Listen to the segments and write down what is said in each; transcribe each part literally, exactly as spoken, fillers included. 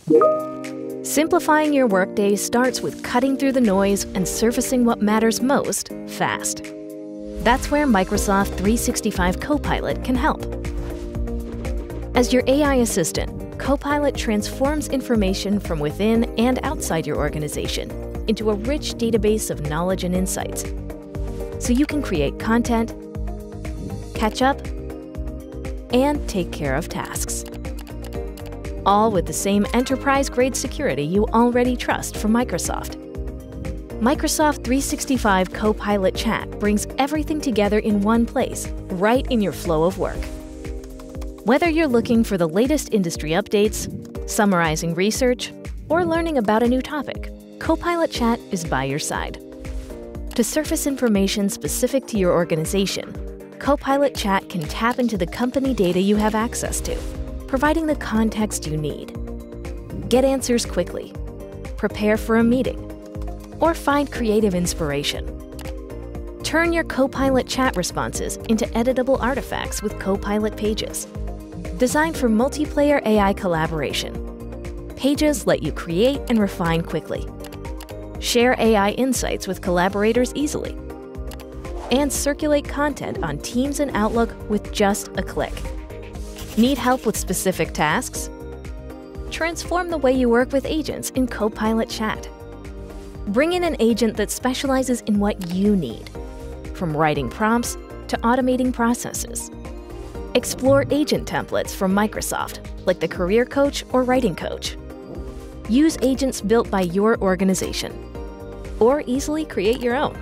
Simplifying your workday starts with cutting through the noise and surfacing what matters most fast. That's where Microsoft three sixty-five Copilot can help. As your A I assistant, Copilot transforms information from within and outside your organization into a rich database of knowledge and insights, so you can create content, catch up, and take care of tasks. All with the same enterprise-grade security you already trust from Microsoft. Microsoft three sixty-five Copilot Chat brings everything together in one place, right in your flow of work. Whether you're looking for the latest industry updates, summarizing research, or learning about a new topic, Copilot Chat is by your side. To surface information specific to your organization, Copilot Chat can tap into the company data you have access to, providing the context you need. Get answers quickly, prepare for a meeting, or find creative inspiration. Turn your Copilot Chat responses into editable artifacts with Copilot Pages. Designed for multiplayer A I collaboration, Pages let you create and refine quickly. Share A I insights with collaborators easily, and circulate content on Teams and Outlook with just a click. Need help with specific tasks? Transform the way you work with agents in Copilot Chat. Bring in an agent that specializes in what you need, from writing prompts to automating processes. Explore agent templates from Microsoft, like the Career Coach or Writing Coach. Use agents built by your organization, or easily create your own.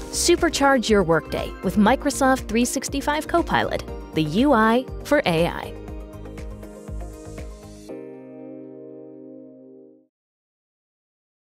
Supercharge your workday with Microsoft three sixty-five Copilot, the U I for A I.